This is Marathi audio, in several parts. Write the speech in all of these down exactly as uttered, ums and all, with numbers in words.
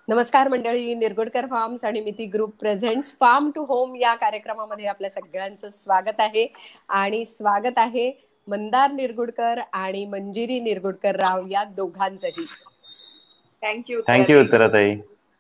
नमस्कार मंडळी, निरगुडकर फार्म्स आणि Miti group presents farm to home या कार्यक्रमामध्ये आपल्या सगळ्यांचं स्वागत आहे. आणि स्वागत आहे मंदार निरगुडकर आणि मंजिरी निरगुडकर राव या दोघांचंही. Thank you thank you उत्तराताई.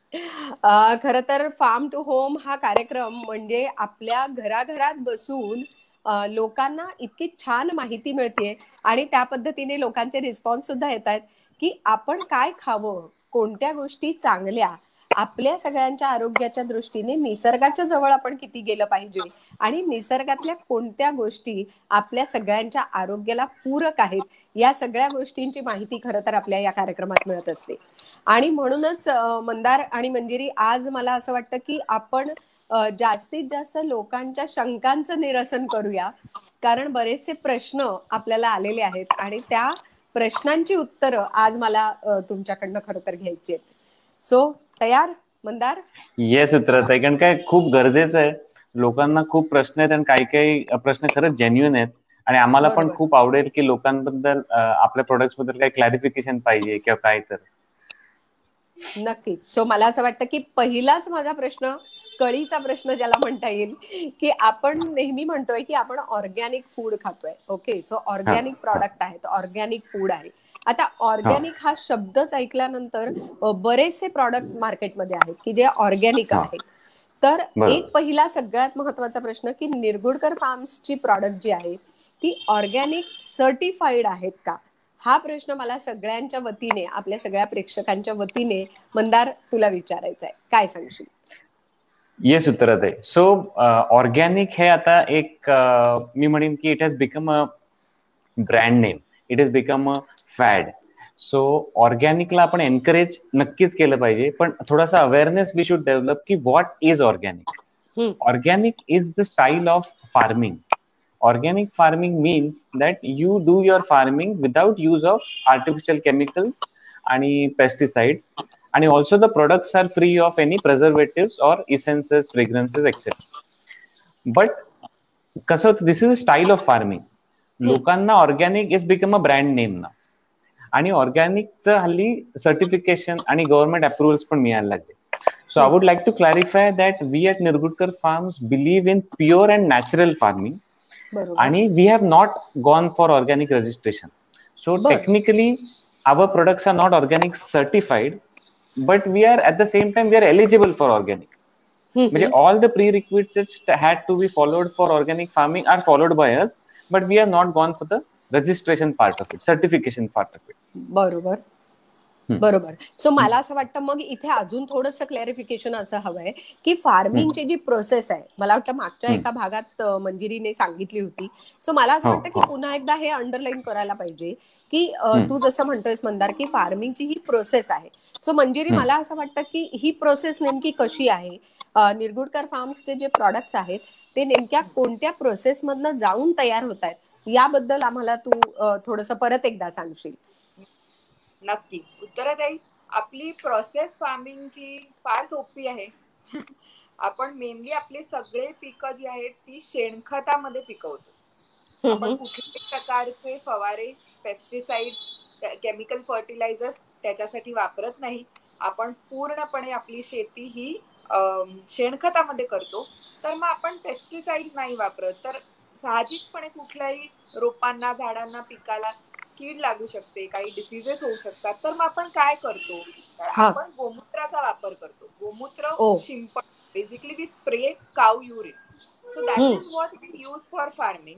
खर तर फार्म टू होम हा कार्यक्रम म्हणजे आपल्या घराघरात बसून लोकांना इतकी छान माहिती मिळते आणि त्या पद्धतीने लोकांचे रिस्पॉन्स सुद्धा येत आहेत की आपण काय खावं, कोणत्या गोष्टी चांगल्या, आपल्या सगळ्यांच्या आरोग्याच्या दृष्टीने निसर्गाच्या जवळ आपण किती गेलं पाहिजे आणि निसर्गातल्या कोणत्या गोष्टी आपल्या सगळ्यांच्या आरोग्याला पूरक आहेत, या सगळ्या गोष्टींची माहिती खरं तर आपल्या या कार्यक्रमात मिळत असते. आणि म्हणूनच मंदार आणि मंजिरी, आज मला असं वाटतं की आपण जास्तीत जास्त लोकांच्या शंकांचं निरसन करूया, कारण बरेचसे प्रश्न आपल्याला आलेले आहेत आणि त्या प्रश्नांची उत्तरं आज मला तुमच्याकडनं खरं तर घ्यायची आहेत. सो तयार मंदार? येस उत्तराताई, कारण काय खूप गरजेचं आहे. लोकांना खूप प्रश्न आहेत आणि काही काही प्रश्न खरंच जेन्युइन आहेत आणि आम्हाला पण खूप आवडेल की लोकांबद्दल, आपल्या प्रोडक्ट्स बद्दल काही क्लॅरिफिकेशन पाहिजे किंवा काय. तर नक्कीच. सो मला असं वाटतं की पहिलाच माझा प्रश्न, कळीचा प्रश्न ज्याला म्हणता येईल, की आपण नेहमी म्हणतोय की आपण ऑर्गॅनिक फूड खातोय. ओके, सो ऑर्गॅनिक प्रॉडक्ट आहेत, ऑर्गॅनिक फूड आहे. आता ऑर्गॅनिक हा शब्दच ऐकल्यानंतर बरेचसे प्रॉडक्ट मार्केटमध्ये आहेत की जे ऑर्गॅनिक आहेत. तर एक पहिला सगळ्यात महत्वाचा प्रश्न की निरगुडकर फार्म्सची प्रॉडक्ट जी आहेत ती ऑर्गॅनिक सर्टिफाईड आहेत का, हा प्रश्न मला सगळ्यांच्या वतीने, आपल्या सगळ्या प्रेक्षकांच्या वतीने मंदार तुला विचारायचा आहे. काय सांगशील? येस उत्तराताई. सो ऑर्गॅनिक हे आता एक uh, मी म्हणेन की it has become a brand name, it has become a fad. So ऑर्गॅनिकला आपण एनकरेज नक्कीच केलं पाहिजे, पण थोडासा अवेअरनेस वी शुड डेव्हलप की what is organic. Organic is the style of farming. Organic farming means that you do your farming without use of artificial chemicals and pesticides, and also the products are free of any preservatives or essences, fragrances, et cetera. But कसं, this is a style of farming. लोकांना organic is become a brand name ना, आणि ऑर्गॅनिकचं हल्ली सर्टिफिकेशन आणि गव्हर्नमेंट अप्रुव्हल्स पण मिळायला लागले. So I would like to clarify that we at Nirgudkar Farms believe in pure and natural farming. And we have not gone for organic registration. So but technically our products are not organic certified, but we are at the same time we are eligible for organic. Mm-hmm. All the prerequisites had to be followed for organic farming are followed by us, but we have not gone for the registration part of it, certification part of it. बरोबर बरोबर. सो मला असं वाटतं मग इथे अजून थोडंसं क्लॅरिफिकेशन असं हवंय की फार्मिंगची जी प्रोसेस आहे, मला वाटतं मागच्या एका भागात मंजिरीने सांगितली होती. सो मला असं वाटतं की पुन्हा एकदा हे अंडरलाईन करायला पाहिजे की तू जसं म्हणतोयस मंदार की फार्मिंगची ही प्रोसेस आहे. सो मंजिरी, मला असं वाटतं की ही प्रोसेस नेमकी कशी आहे? निरगुडकर फार्म्सचे जे प्रॉडक्ट्स आहेत ते नेमक्या कोणत्या प्रोसेस मधनं जाऊन तयार होत आहेत, याबद्दल आम्हाला तू थोडंसं परत एकदा सांगशील? नक्की उत्तराताई, आपली प्रोसेस फार्मिंगची फार सोपी आहे. आपण मेनली आपले सगळे पिकं जी आहेत ती शेणखतामध्ये पिकवतो. आपण कुठल्याही प्रकारचे फवारे, पेस्टिसाइड, केमिकल फर्टिलायझर्स त्याच्यासाठी वापरत नाही. आपण पूर्णपणे आपली शेती ही शेणखतामध्ये करतो. तर मग आपण पेस्टिसाइड नाही वापरत, तर साहजिकपणे कुठल्याही रोपांना, झाडांना, पिकाला कीड लागू शकते, काही डिसीजेस होऊ शकतात. तर मग आपण काय करतो, तर आपण गोमूत्राचा वापर करतो. गोमूत्र शिंपड, basically we spray cow urine. So that is what we use for farming.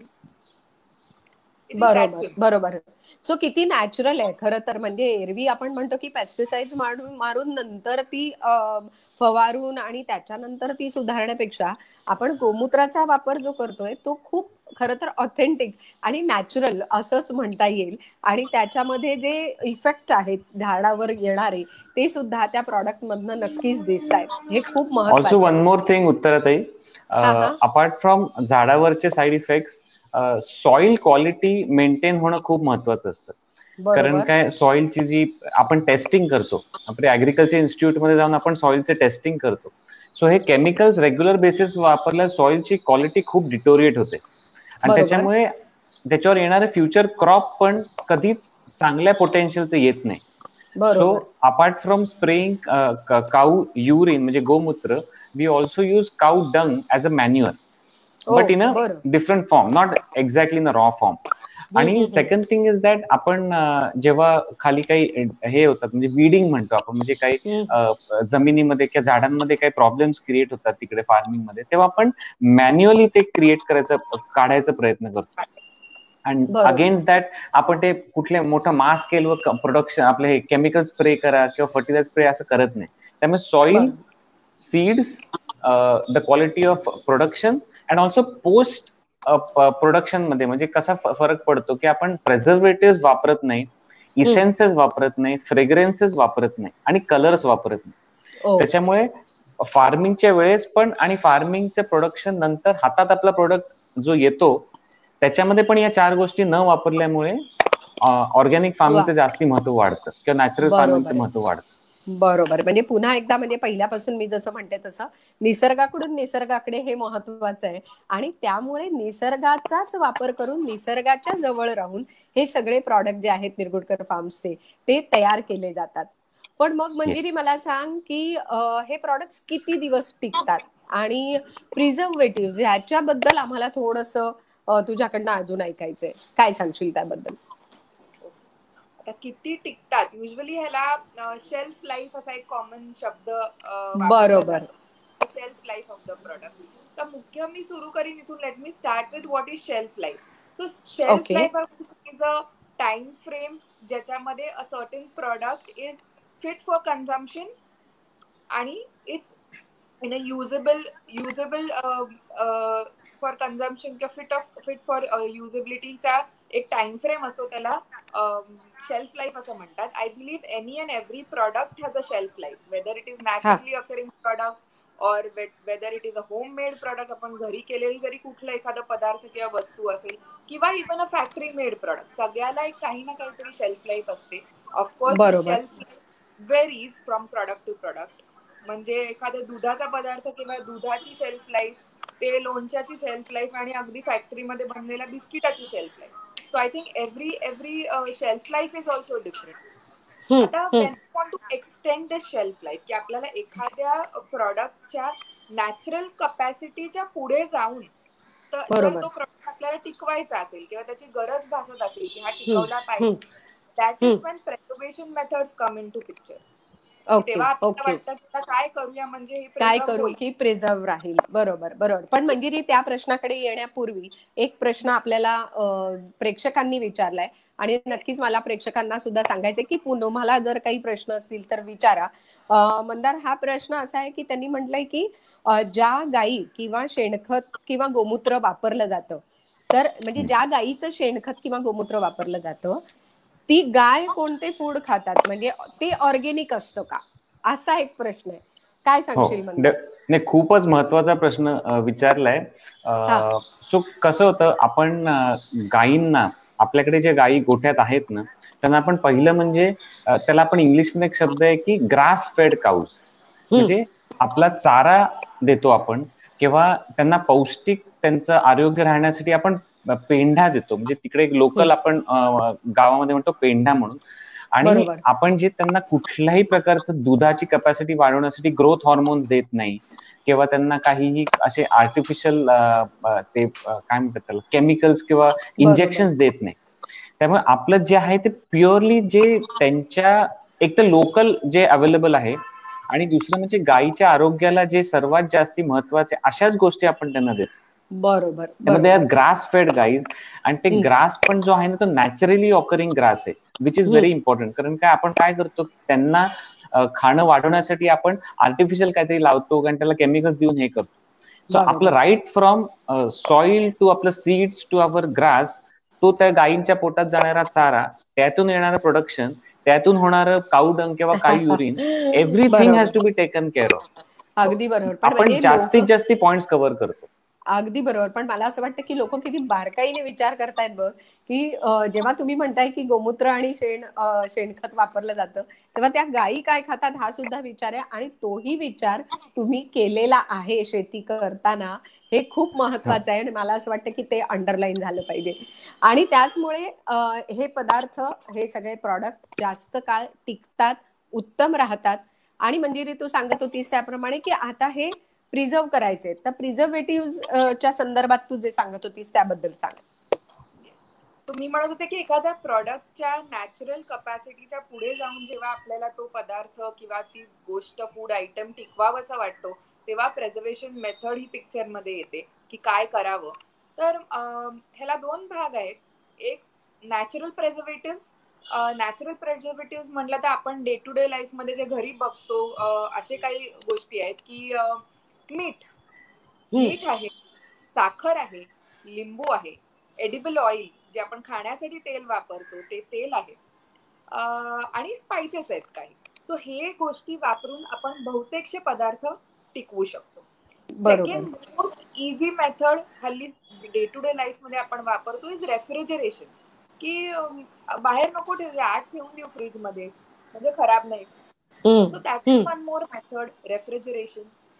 बरोबर बरोबर. सो किती नॅचरल आहे खरं तर. म्हणजे एरवी आपण म्हणतो की पेस्टिसाइड्स मारून मारून नंतर ती फवारून आणि त्याच्यानंतर ती सुधारण्यापेक्षा आपण गोमूत्राचा वापर जो करतोय तो खूप खरं तर ऑथेंटिक आणि नॅचरल असंच म्हणता येईल. आणि त्याच्यामध्ये जे इफेक्ट आहेत झाडावर येणारे ते सुद्धा त्या प्रॉडक्ट मधनं नक्कीच दिसत आहेत. हे खूप महत्त्वाचं. ऑल्सो वन मोर थिंग उत्तराताई, अपार्ट फ्रॉम झाडावरचे side effects, soil quality maintain होणं खूप महत्वाचं असतं. कारण काय, सॉइलची जी आपण टेस्टिंग करतो, आपल्या ऍग्रिकल्चर इन्स्टिट्यूट मध्ये जाऊन आपण सॉइलचे टेस्टिंग करतो. सो हे केमिकल्स रेग्युलर बेसिस वापरल्या सॉइलची क्वालिटी खूप डिटोरिएट होते आणि त्याच्यामुळे त्याच्यावर येणारे फ्युचर क्रॉप पण कधीच चांगल्या पोटेन्शियलचे येत नाही. सो बरोबर. Apart from spraying cow urine म्हणजे गोमूत्र, we also use cow dung as a manure, oh but in a बरं. Different form, not exactly in a raw form. Hmm, आणि हम्म, हम्म. सेकंड थिंग इज दॅट आपण अं, जेव्हा खाली काही हे होतात म्हणजे वीडिंग म्हणतो आपण, म्हणजे काही हम्म. अं, जमिनीमध्ये किंवा झाडांमध्ये काही प्रॉब्लेम्स क्रिएट होतात तिकडे फार्मिंग मध्ये, तेव्हा आपण मॅन्युअली ते क्रिएट करायचं, काढायचा प्रयत्न करतो. अँड बरोबर. अगेन्स्ट दॅट आपण ते कुठल्या मोठ्या मास स्केलवर प्रोडक्शन आपले हे केमिकल स्प्रे करा किंवा फर्टिलायझर स्प्रे असं करत नाही. त्यामुळे सॉइल, बरोबर. Seeds, the quality of production and also post production मध्ये म्हणजे कसा फ- फरक पडतो की आपण प्रेझर्वेटिव्ह वापरत नाही, इसेन्सेस वापरत नाही, फ्रेग्रन्सेस वापरत नाही आणि कलर्स वापरत नाही. ओ त्याच्यामुळे फार्मिंगच्या वेळेस पण आणि फार्मिंगच्या प्रोडक्शन नंतर हातात आपला प्रोडक्ट जो येतो त्याच्यामध्ये पण या चार गोष्टी न वापरल्यामुळे ऑर्गॅनिक वा, फार्मिंगचं जास्ती महत्व वाढतं किंवा नॅचरल बरोबर फार्मिंगचं आहे. महत्व वाढतं. बरोबर. म्हणजे पुन्हा एकदा, म्हणजे पहिल्यापासून मी जसं म्हणते तसं निसर्गाकडून निसर्गाकडे हे महत्वाचं आहे. आणि त्यामुळे निसर्गाचाच वापर करून निसर्गाच्या जवळ राहून हे सगळे प्रॉडक्ट जे आहेत निरगुडकर फार्म्सचे ते तयार केले जातात. पण मग मंजिरी येस. मला सांग की अं, हे प्रॉडक्ट्स किती दिवस टिकतात आणि प्रिझर्वेटिव्ह ह्याच्याबद्दल आम्हाला थोडंसं अं, तुझ्याकडनं अजून ऐकायचंय. काय सांगशील त्याबद्दल? आता किती टिकतात, युजली ह्याला शेल्फ लाईफ असा एक कॉमन शब्द अं, वापरला बरोबर. जातो, shelf life of the product. तर मुख्य मी सुरू करीन इथून. Let me start with what is shelf life. So shelf okay. Life is a time frame ज्याच्यामध्ये a certain product is fit for consumption आणि it's in a usable usable for consumption किंवा फिट ऑफ फिट फॉर युजेबिलिटीचा एक टाइम फ्रेम असतो, त्याला शेल्फ लाईफ असं म्हणतात. I believe any and every product has a shelf life, whether it is हा. Naturally occurring product or whether it is a home made product, आपण घरी केलेली जरी कुठलं एखादं पदार्थ किंवा वस्तू असेल, किंवा even a factory made product, सगळ्याला एक काही ना काहीतरी शेल्फ लाईफ असते. ऑफकोर्स द बरोबर. Shelf life varies from product to product. म्हणजे एखाद्या दुधाचा पदार्थ किंवा दुधाची शेल्फ लाईफ, ते लोणच्याची शेल्फ लाईफ आणि अगदी फॅक्टरीमध्ये बनलेल्या बिस्किटाची shelf life. So I think every every shelf life is also different. Hmm, आता hmm. When you want to extend this shelf life, की आपल्याला एखाद्या प्रोडक्टच्या नॅचरल कपॅसिटीच्या पुढे जाऊन तर जर बरोबर. तो प्रोडक्ट आपल्याला टिकवायचा असेल किंवा त्याची गरज भासत असेल की हा हम्म, टिकवला हम्म, पाहिजे, that hmm. Is when preservation methods come in to picture. Okay, तेव्हा आपल्याला ओके. वाटतं की आता काय करूया म्हणजे हे काय प्रिझर्व करू होईल. की प्रिझर्व राहील. बरोबर, बरोबर. पण मंजिरी, त्या प्रश्नाकडे येण्यापूर्वी एक प्रश्न आपल्याला अं, प्रेक्षकांनी विचारलाय आणि नक्कीच मला प्रेक्षकांना सुद्धा सांगायचंय की तुम्हाला जर काही प्रश्न असतील तर विचारा. अं, मंदार, हा प्रश्न असा आहे की त्यांनी म्हटलंय की अं, ज्या गायी किंवा शेणखत किंवा गोमूत्र वापरलं जातं, तर म्हणजे ज्या गायीचं शेणखत किंवा गोमूत्र वापरलं जातं ती गाय कोणते फूड खातात, म्हणजे ते ऑर्गेनिक असतं का, असा एक प्रश्न आहे. काय हो, सांगशील डे- मंदार? नाही, खूपच महत्वाचा प्रश्न अ, विचारलाय. हा. सो कसं होतं, आपण अ, गायींना, आपल्याकडे जे गायी गोठ्यात आहेत ना, त्यांना आपण पहिलं म्हणजे अ, त्याला आपण इंग्लिशमध्ये एक शब्द आहे की ग्रास फेड काऊज, हम्म. म्हणजे आपला चारा देतो आपण किंवा त्यांना पौष्टिक त्यांचं आरोग्य राहण्यासाठी आपण पेंढा देतो. म्हणजे तिकडे एक लोकल हम्म. आपण अ, गावामध्ये म्हणतो पेंढा म्हणून. आणि बरोबर. आपण जे त्यांना कुठल्याही प्रकारचं दुधाची कपॅसिटी वाढवण्यासाठी ग्रोथ हॉर्मोन्स देत नाही किंवा त्यांना काहीही असे आर्टिफिशियल ते अ, काय म्हणतात त्याला, केमिकल्स किंवा बरोबर. इंजेक्शन देत नाही. त्यामुळे आपलं जे आहे ते प्युअरली जे त्यांच्या एक तर लोकल जे अवेलेबल आहे आणि दुसरं म्हणजे गायीच्या आरोग्याला जे सर्वात जास्ती महत्वाचे अशाच गोष्टी आपण त्यांना देतो. बरोबर. त्यामध्ये बरोबर. ग्रास फेड गाईज, आणि ते हम्म. ग्रास पण जो आहे ना तो नॅचरली ऑकरिंग ग्रास आहे, which is very hmm. Important. कारण काय आपण काय करतो, त्यांना अ, खाणं वाढवण्यासाठी आपण आर्टिफिशियल काहीतरी लावतो आणि त्याला केमिकल्स देऊन हे करतो. सो आपलं बरोबर. राईट फ्रॉम सॉइल टू आपलं सीड्स टू अवर ग्रास, तो त्या गायींच्या पोटात जाणारा चारा, त्यातून येणारं प्रोडक्शन, त्यातून होणारं काऊ डंग किंवा काऊ युरिन, एव्हरीथिंग हॅज बरोबर. To be taken care of. अगदी बरोबर. पण आपण म्हणजे लोक जास्तीत जास्ती पॉइंट्स कव्हर करतो. अगदी बरोबर. पण मला असं वाटतं की लोक किती बारकाईने विचार करतायत बघ, की अ, जेव्हा तुम्ही म्हणताय की गोमूत्र आणि शेण अ, शेणखत वापरलं जातं, तेव्हा त्या गायी काय खातात हा सुद्धा विचार आहे, आणि तोही विचार तुम्ही केलेला आहे शेती करताना. हे खूप हो. महत्वाचं आहे आणि मला असं वाटतं की ते अंडरलाईन झालं पाहिजे. आणि त्याचमुळे अ, हे पदार्थ, हे सगळे प्रॉडक्ट जास्त काळ टिकतात, उत्तम राहतात. आणि मंजिरी तू सांगत होतीस त्याप्रमाणे की आता हे प्रिझर्व करायचे, तर प्रिझर्वेटिव्ह च्या संदर्भात तू जे सांगत होतीस त्याबद्दल सांग. तो मी म्हणत होते की एखाद्या प्रॉडक्टच्या नॅचरल कपॅसिटीच्या पुढे जाऊन जेव्हा आपल्याला तो पदार्थ किंवा ती गोष्ट, फूड आयटम टिकवावंसा वाटतो, तेव्हा प्रेझर्वेशन मेथड ही पिक्चर मध्ये येते की काय करावं. तर ह्याला दोन भाग आहेत. एक नॅचरल प्रेझर्वेटिव्ह. नॅचरल प्रेझर्वेटिव्ह म्हटलं तर आपण डे टू डे लाईफ मध्ये जे घरी बघतो असे काही गोष्टी आहेत की मीठ मीठ आहे, साखर आहे, लिंबू आहे, एडिबल ऑइल जे आपण खाण्यासाठी तेल वापरतो ते तेल आहे, आणि स्पाइसेस आहेत काही. सो हे गोष्टी वापरून आपण बहुतेकशे पदार्थ टिकवू शकतो. सेकंड मोस्ट इझी मेथड हल्ली डे टू डे लाईफ मध्ये आपण वापरतो इज रेफ्रिजरेशन. की बाहेर नको ठेवूया, आत ठेवून देऊ फ्रीज मध्ये म्हणजे खराब नाही. So that is one more method, refrigeration.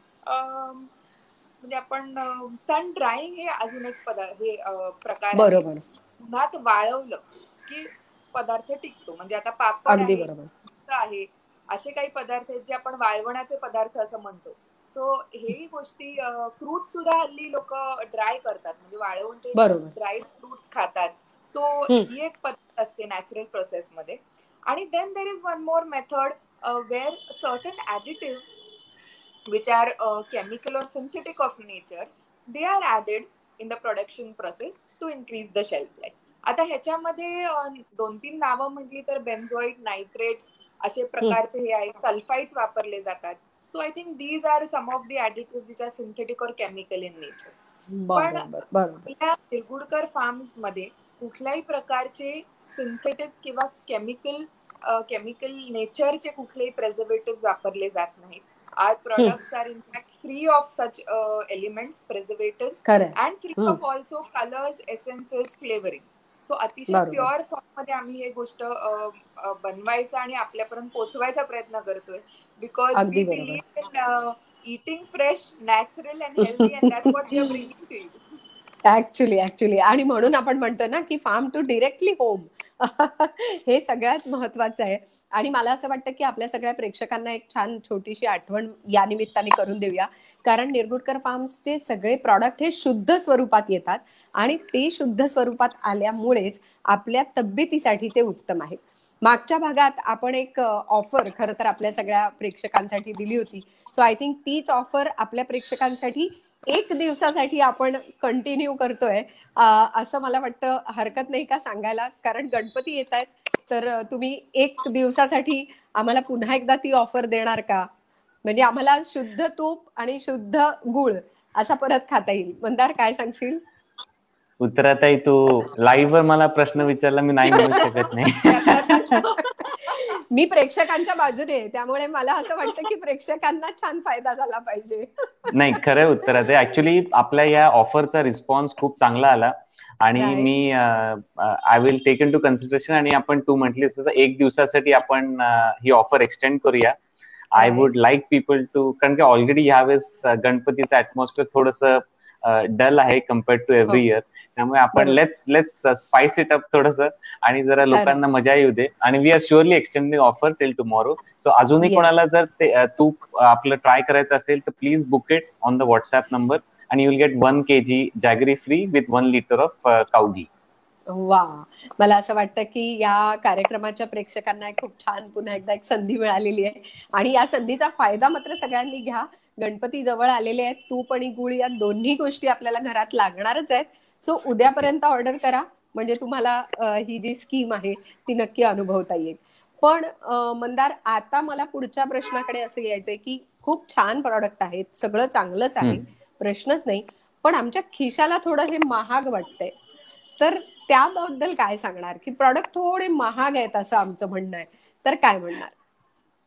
म्हणजे आपण सन ड्राईंग हे अजून एक पदार्थ, हे प्रकार आहे. उन्हात वाळवलं की पदार्थ टिकतो. म्हणजे आता पापड आहे, असे काही पदार्थ आहेत जे आपण वाळवण्याचे पदार्थ असं म्हणतो. सो हेही गोष्टी, फ्रूट सुद्धा हल्ली लोक ड्राय करतात, म्हणजे वाळवून ते ड्राय फ्रुट्स खातात. सो ही एक पद्धत असते नॅचरल प्रोसेस मध्ये. आणि then there is one more method where certain additives which are uh, chemical or synthetic of nature, they are added in the production process to increase the shelf life. आता ह्याच्यामध्ये दोन तीन नावं म्हटली तर बेन्झोइट, नायट्रेट्स असे प्रकारचे हे आहेत, सल्फाइड्स वापरले जातात. So I think these are some of the additives which are synthetic or chemical in nature. पण आपल्या निरगुडकर फार्म्स मध्ये कुठल्याही प्रकारचे सिंथेटिक किंवा केमिकल केमिकल नेचरचे कुठलेही प्रेझर्वेटिव्ह वापरले जात नाहीत. Our products are in fact free of such uh, elements, preservatives, Correct. and free hmm. of also colors, essences, flavorings. So अतिशय प्युअर फॉर्म मध्ये आम्ही हे गोष्ट बनवायचा आणि आपल्यापर्यंत पोहोचवायचा प्रयत्न करतोय. Because we believe in eating fresh, natural and healthy, and that's what we are bringing to you. Actually actually आणि म्हणून आपण म्हणतो ना की फार्म टू डिरेक्टली होम हे सगळ्यात महत्वाचं आहे. आणि मला असं वाटतं की आपल्या सगळ्या प्रेक्षकांना एक छान छोटीशी आठवण या निमित्ताने करून देऊया. कारण निरगुडकर फार्म्सचे सगळे प्रॉडक्ट हे शुद्ध स्वरूपात येतात आणि ते शुद्ध स्वरूपात आल्यामुळेच आपल्या तब्येतीसाठी ते उत्तम आहे. मागच्या भागात आपण एक ऑफर खरं तर आपल्या सगळ्या प्रेक्षकांसाठी दिली होती. सो आय थिंक तीच ऑफर आपल्या प्रेक्षकांसाठी एक दिवसासाठी आपण कंटिन्यू करतोय असं मला वाटतं. हरकत नाही का सांगायला? कारण गणपती येत आहेत, तर तुम्ही एक दिवसासाठी आम्हाला पुन्हा एकदा ती ऑफर देणार का? म्हणजे आम्हाला शुद्ध तूप आणि शुद्ध गुळ असा परत खाता येईल. मंदार काय सांगशील? उत्तराताई, तू लाईव्ह वर मला प्रश्न विचारला, मी नाही म्हणू शकत नाही. मी प्रेक्षकांच्या बाजूने आहे, त्यामुळे मला असं वाटतं की प्रेक्षकांना छान फायदा झाला पाहिजे. नाही, खरं उत्तराताई, ऍक्च्युली आपल्या या ऑफरचा रिस्पॉन्स खूप चांगला आला आणि मी I will take in to consideration. आणि आपण तू म्हटली तसं एक दिवसासाठी आपण ही ऑफर एक्सटेंड करूया. I would like people to, कारण की ऑलरेडी ह्यावेळेस गणपतीचं ऍटमॉस्फिअर थोडंसं डल आहे कम्पेअर्ड टू एव्हरी इयर. त्यामुळे आपण let's let's spice it up थोडंसं आणि जरा लोकांना मजा येऊ दे. आणि we are surely extending offer till tomorrow. So अजूनही कोणाला जर ते तूप आपलं ट्राय करायचं असेल तर please book it on the WhatsApp number आणि you will get one kg jaggery free with one litre of cow ghee. वा, मला असं वाटतं की या कार्यक्रमाच्या प्रेक्षकांना खूप छान पुन्हा एकदा एक संधी मिळालेली आहे आणि या संधीचा फायदा मात्र सगळ्यांनी घ्या. गणपती जवळ आलेले आहेत, तूप आणि गुळ या दोन्ही गोष्टी आपल्याला घरात लागणारच आहेत. सो उद्यापर्यंत ऑर्डर करा, म्हणजे तुम्हाला ही जी स्कीम आहे ती नक्की अनुभवता येईल. पण मंदार, आता मला पुढच्या प्रश्नाकडे असं यायचंय की खूप छान प्रॉडक्ट आहेत, सगळं चांगलंच आहे, प्रश्नच नाही, पण आमच्या खिशाला थोडं हे महाग वाटतंय. तर त्याबद्दल काय सांगणार की प्रॉडक्ट थोडे महाग आहेत असं आमचं म्हणणं आहे, तर काय म्हणणार?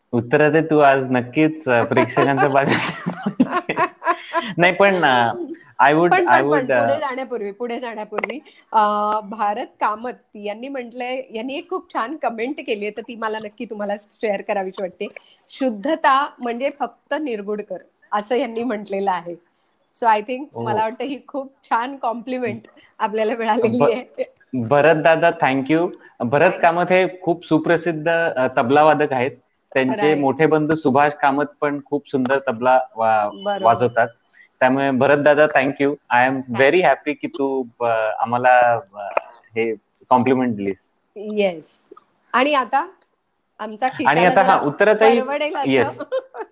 उत्तरात तू आज नक्कीच प्रेक्षकांच्या बाजूने नाही, पण आय वुड पण आय पण पण वुड पुढे जाण्यापूर्वी पुढे जाण्यापूर्वी अं, भारत कामत यांनी म्हटलंय, यांनी एक खूप छान कमेंट केली आहे, तर ती मला नक्की तुम्हाला शेअर करावीशी वाटते. शुद्धता म्हणजे फक्त निरगुडकर, असं यांनी म्हटलेलं आहे. सो आय थिंक मला वाटतं ही खूप छान कॉम्प्लिमेंट आपल्याला मिळालेली आहे. भरत दादा, थँक्यू. भरत Thank कामत हे खूप सुप्रसिद्ध अ, तबलावादक आहेत. त्यांचे Right. मोठे बंधू सुभाष कामत पण खूप सुंदर तबला वा- बरोबर. वाजवतात. त्यामुळे भरत दादा, thank you. I am very happy की तू अ, आम्हाला अ, हे कॉम्प्लिमेंट दिलीस. येस. आणि आता आमचा आणि खिशाला आता हा जरा उत्तराताई, परवडेल येस असं.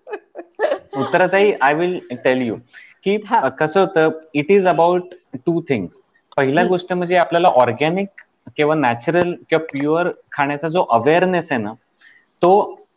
उत्तराताई, आय विल टेल यू की हा. अ, कसं होतं, it is about two things. पहिला हम्म. गोष्ट म्हणजे आपल्याला ऑर्गॅनिक किंवा नॅचरल किंवा प्युअर खाण्याचा जो अवेअरनेस आहे ना, तो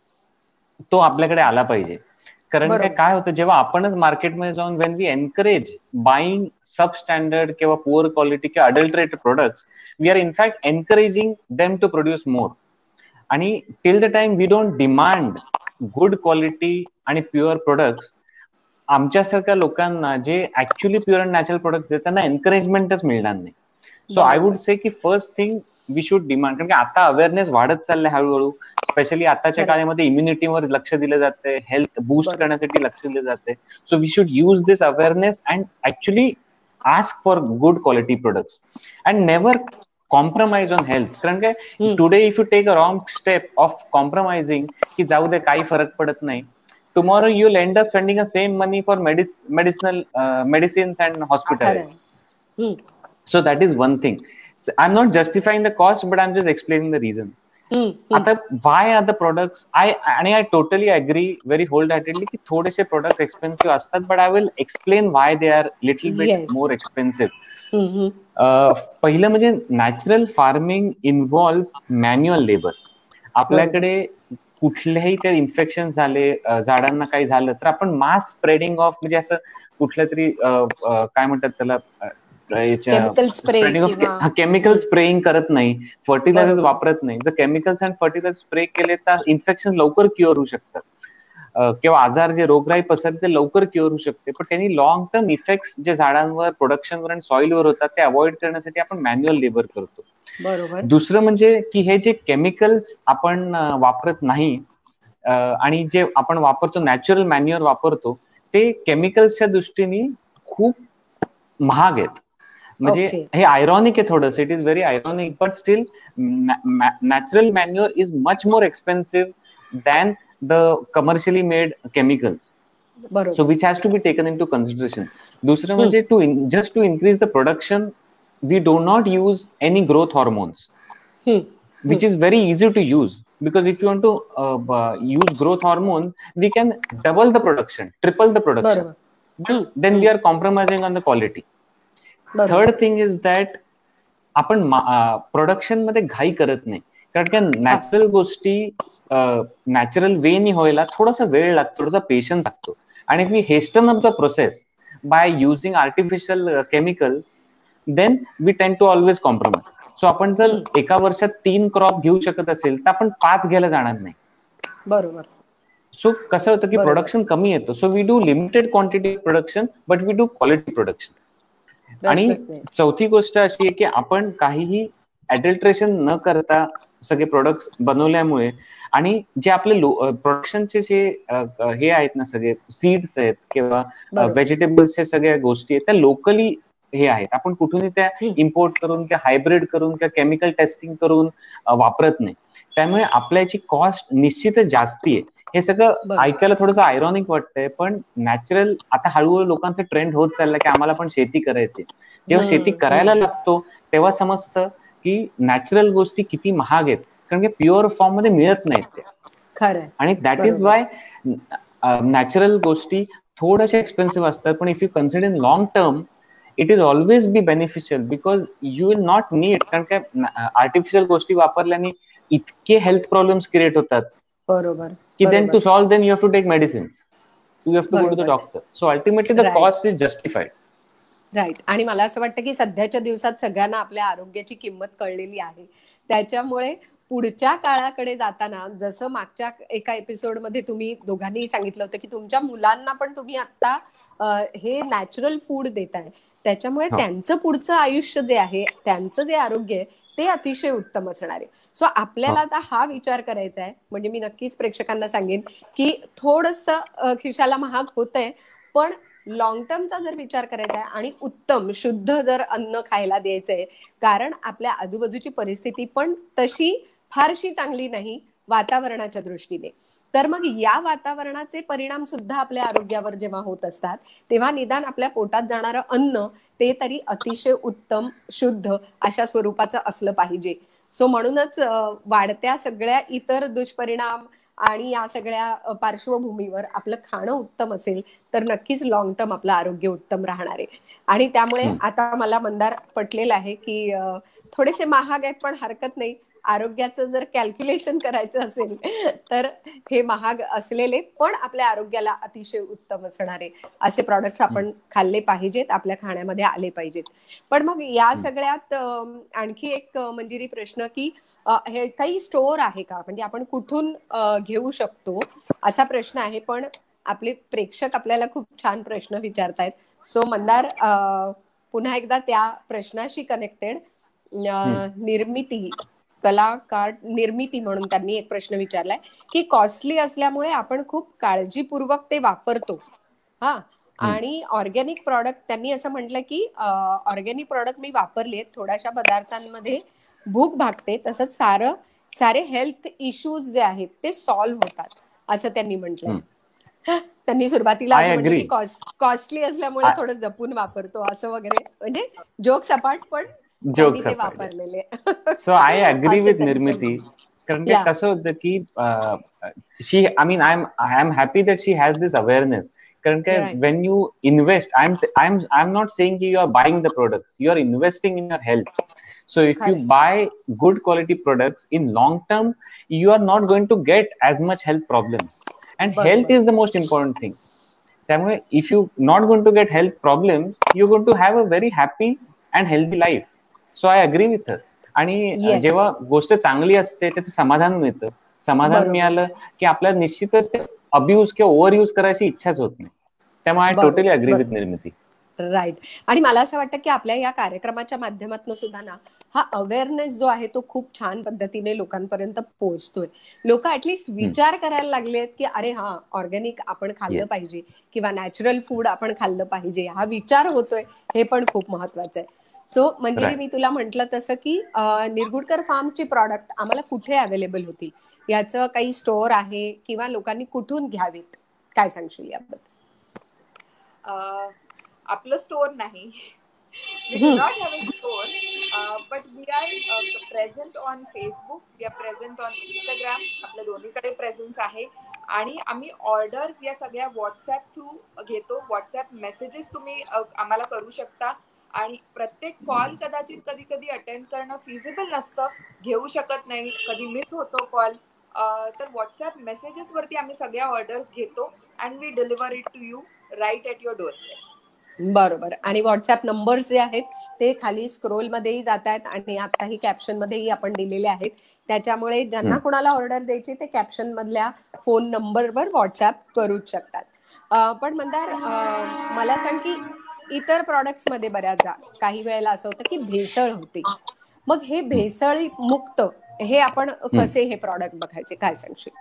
तो आपल्याकडे आला पाहिजे. कारण काय बरोबर. काय होतं, जेव्हा आपणच मार्केटमध्ये जाऊन when we encourage buying sub standard किंवा पुअर क्वालिटी किंवा adulterated products, we are in fact encouraging them to produce more. आणि till the time we don't demand good quality आणि प्युअर प्रोडक्ट्स, आमच्यासारख्या लोकांना जे actually pure and natural products आहेत त्यांना एनकरेजमेंटच मिळणार नाही. सो आय वुड बरोबर. से की first thing we should demand, कारण की आता अवेअरनेस वाढत चाललंय हळूहळू. स्पेशली आताच्या खरंय. काळामध्ये इम्युनिटीवर लक्ष दिलं जाते, हेल्थ बूस्ट बरोबर. करण्यासाठी लक्ष दिलं जाते. So we should use this awareness and actually ask for good quality products and never compromise on health. कारण काय hmm. Today if you take a wrong step of compromising, की जाऊ दे काही फरक पडत नाही, tomorrow you'll end up spending the same money for medic- medicinal uh, medicines and खरंय. hospitals. हम्म. So that is one thing. So I'm not justifying the cost, but I'm just explaining the reasons. हम्म. हम्म. आता why are the products, I आणि I totally agree very wholeheartedly की थोडेसे products expensive असतात, but I will explain why they are little bit Yes. more expensive. हम्म. हम्म. अं, पहिलं म्हणजे natural farming involve manual labour. आपल्याकडे कुठलेही ते इन्फेक्शन झाले, अं, झाडांना काही झालं तर आपण मास स्प्रेडिंग ऑफ, म्हणजे असं कुठल्या तरी अं, अं, काय म्हणतात त्याला, केमिकल स्प्रे स्प्रेडिंग ऑफ किंवा केमिकल स्प्रेइंग करत नाही, फर्टिलायझर बरोबर. वापरत नाही. जर केमिकल्स अँड फर्टिलायझर स्प्रे केले तर इन्फेक्शन लवकर क्युअर होऊ शकतात, अं, किंवा आजार जे रोगराई पसरते ते लवकर क्युअर होऊ शकते. पण त्यांनी लॉंग टर्म इफेक्ट्स जे झाडांवर, प्रोडक्शनवर आणि सॉइलवर होतात ते अवॉइड करण्यासाठी आपण मॅन्युअल लेबर करतो. बरोबर. दुसरं म्हणजे की हे जे केमिकल्स आपण अं, वापरत नाही, अं, आणि जे आपण वापरतो नॅचरल मॅन्युअर वापरतो, ते केमिकल्सच्या दृष्टीने खूप महाग आहेत. म्हणजे ओके. हे आयरॉनिक आहे थोडंसं, it is very ironic, but still natural manure is much more expensive than the commercially made chemicals. So बरोबर. which has to be taken into consideration. दुसरं हम्म. म्हणजे to in, just to increase the production, we do not use any growth hormones, हम्म. which is very easy to use, because if you want to uh, uh, use growth hormones, we can double the production, triple the production, बरोबर. but हम्म. then we हम्म. are compromising on the quality. बरोबर. Third thing is that आपण प्रोडक्शन मध्ये घाई करत नाही, कारण का नॅचरल गोष्टी नॅचरल वेनी व्हायला थोडासा वेळ लागतो, थोडासा पेशन्स लागतो. आणि if we hasten up the process by using artificial chemicals, then we tend to always compromise. So आपण जर हम्म. एका वर्षात तीन क्रॉप घेऊ शकत असेल तर आपण पाच घ्यायला जाणार नाही. बरोबर. सो कसं होतं की बरोबर. प्रोडक्शन कमी येतो, so we do limited quantity production, but we do quality production. आणि प्रश्नच नाही. चौथी गोष्ट अशी आहे की आपण काहीही अडल्ट्रेशन न करता सगळे प्रोडक्ट्स बनवल्यामुळे, आणि जे आपले प्रोडक्शनचे जे अ, हे आहेत ना, सगळे सीड्स आहेत किंवा बरोबर. व्हेजिटेबल्सच्या सगळ्या गोष्टी आहेत त्या लोकली हे आहेत. आपण कुठूनही त्या हम्म. इम्पोर्ट करून किंवा हायब्रिड करून किंवा केमिकल टेस्टिंग करून अ, वापरत नाही. त्यामुळे आपल्याची कॉस्ट निश्चितच जास्ती आहे. हे सगळं बरोबर. ऐकायला थोडंसं आयरॉनिक वाटतंय, पण नॅचरल आता हळूहळू लोकांचा ट्रेंड होत चालला की आम्हाला पण शेती करायची. जेव्हा शेती हम्म. करायला हम्म. लागतो तेव्हा समजतं की नॅचरल गोष्टी किती महाग आहेत, कारण की प्युअर फॉर्म मध्ये मिळत नाहीत त्या. खरंय. आणि दॅट इज बरोबर. वाय नॅचरल गोष्टी थोड्याशा एक्सपेन्सिव्ह असतात, पण if you consider in long term it is always be beneficial, because you will not need, कारण काय आर्टिफिशियल गोष्टी वापरल्याने इतके हेल्थ प्रॉब्लेम्स क्रिएट होतात बरोबर. की देन टू बरोबर. Solve then you have to take medicines, you have to go to the बरोबर. Doctor. So ultimately the right. Cost is justified. Right. आणि मला असं वाटतं की सध्याच्या दिवसात सगळ्यांना आपल्या आरोग्याची किंमत कळलेली आहे. त्याच्यामुळे पुढच्या काळाकडे जाताना, जसं मागच्या एका एपिसोडमध्ये तुम्ही दोघांनीही सांगितलं होतं की तुमच्या मुलांना पण तुम्ही आता हे नॅचरल फूड देत आहे, त्याच्यामुळे हो. त्यांचं पुढचं आयुष्य जे आहे, त्यांचं जे आरोग्य आहे ते अतिशय उत्तम असणार आहे. सो आपल्याला आता हा विचार करायचा आहे, म्हणजे मी नक्कीच प्रेक्षकांना सांगेन की थोडंसं खिशाला महाग होतंय, पण लॉंग टर्मचा जर विचार करायचा आहे आणि उत्तम शुद्ध जर अन्न खायला द्यायचंय, कारण आपल्या आजूबाजूची परिस्थिती पण तशी फारशी चांगली नाही वातावरणाच्या दृष्टीने, तर मग या वातावरणाचे परिणाम सुद्धा आपल्या आरोग्यावर जेव्हा होत असतात, तेव्हा निदान आपल्या पोटात जाणारं अन्न ते तरी अतिशय उत्तम शुद्ध अशा स्वरूपाचं असलं पाहिजे. सो म्हणूनच वाढत्या सगळ्या इतर दुष्परिणाम आणि या सगळ्या पार्श्वभूमीवर आपलं खाणं उत्तम असेल तर नक्कीच लॉंग टर्म आपलं आरोग्य उत्तम राहणार आहे. आणि त्यामुळे आता मला मंदार पटलेलं आहे की थोडेसे महाग आहेत पण हरकत नाही, आरोग्याचं जर कॅल्क्युलेशन करायचं असेल तर हे महाग असलेले पण आपल्या आरोग्याला अतिशय उत्तम असणारे असे प्रॉडक्ट्स आपण खाल्ले पाहिजेत, आपल्या खाण्यामध्ये आले पाहिजेत. पण मग या सगळ्यात आणखी एक मंजिरी प्रश्न की हे काही स्टोअर आहे का, म्हणजे आपण कुठून घेऊ शकतो असा प्रश्न आहे. पण आपले प्रेक्षक आपल्याला खूप छान प्रश्न विचारतायत. सो मंदार, पुन्हा एकदा त्या प्रश्नाशी कनेक्टेड निर्मिती कलाकार निर्मिती म्हणून त्यांनी एक प्रश्न विचारलाय की कॉस्टली असल्यामुळे आपण खूप काळजीपूर्वक ते वापरतो हा, आणि ऑर्गॅनिक प्रॉडक्ट त्यांनी असं म्हटलं की ऑर्गॅनिक प्रॉडक्ट मी वापरले, थोड्याशा पदार्थांमध्ये भूक भागते, तसंच सारं सारे हेल्थ इश्यूज जे आहेत ते सॉल्व्ह होतात असं त्यांनी म्हटलंय. त्यांनी सुरुवातीला असं म्हटलं की कॉस्टली असल्यामुळे थोडं जपून वापरतो असं वगैरे, म्हणजे जोक्स अपार्ट पण त्यांनी ते वापरलेले. सो आय अग्री विथ निर्मिती, कारण की कसं होतं की she I mean I am I am happy that she has this awareness. कारण की when you invest, I am I am I am not saying की you are buying the products, you are investing in your health. So if you buy good quality products in long term, you are not going to get as much health problems, and but, health but. is the most important thing. त्यामुळे if you not going to get health problems, you're going to have a very happy and healthy life. So I agree with her. आणि yes. जेव्हा गोष्ट चांगली असते त्याचं समाधान मिळतं, समाधान बरोबर. मिळालं की आपल्याला निश्चितच ते अब्यूज किंवा ओव्हर यूज करायची इच्छाच होत नाही. त्यामुळे I totally agree with Nirmiti. Right. आणि मला असं वाटतं की आपल्या या कार्यक्रमाच्या माध्यमातून सुद्धा ना हा अवेअरनेस जो आहे तो खूप छान पद्धतीने लोकांपर्यंत पोहोचतोय. लोक ऍटलिस्ट विचार करायला लागलेत की अरे हा ऑर्गॅनिक आपण खाल्लं yes. पाहिजे किंवा नॅचरल फूड आपण खाल्लं पाहिजे, हा विचार होतोय, हे पण खूप महत्वाचं आहे. सो म्हणजे right. मी तुला म्हटलं तसं की निरगुडकर फार्मची प्रॉडक्ट आम्हाला कुठे अवेलेबल होती, याचं काही स्टोअर आहे किंवा लोकांनी कुठून घ्यावीत, काय सांगशील याबद्दल? आपलं स्टोअर नाही, we do not have a store, uh, but we are uh, present on Facebook, we are present on Instagram, आपल्या दोन्हीकडे प्रेझेन्स आहे. आणि आम्ही ऑर्डर या सगळ्या व्हॉट्सअप थ्रू घेतो. व्हॉट्सअप मेसेजेस तुम्ही आम्हाला करू शकता, आणि प्रत्येक कॉल कदाचित कधी कधी अटेंड करणं फिजिबल नसतं, घेऊ शकत नाही, कधी मिस होतो कॉल, तर व्हॉट्सअप मेसेजेस वरती आम्ही सगळ्या ऑर्डर्स घेतो and we deliver it to you right at your doorstep. बरोबर. आणि व्हॉट्सअप नंबर्स जे आहेत ते खाली स्क्रोल मध्येही जात आहेत आणि आताही कॅप्शन मध्येही आपण दिलेले आहेत, त्याच्यामुळे ज्यांना कोणाला ऑर्डर द्यायची ते कॅप्शन मधल्या फोन नंबरवर व्हॉट्सअप करूच शकतात. पण मंदार, मला सांग की इतर प्रॉडक्ट्स मध्ये बऱ्याचदा काही वेळेला असं होतं की भेसळ होते, मग हे भेसळ मुक्त हे आपण कसे हे प्रॉडक्ट बघायचे, काय सांगशील?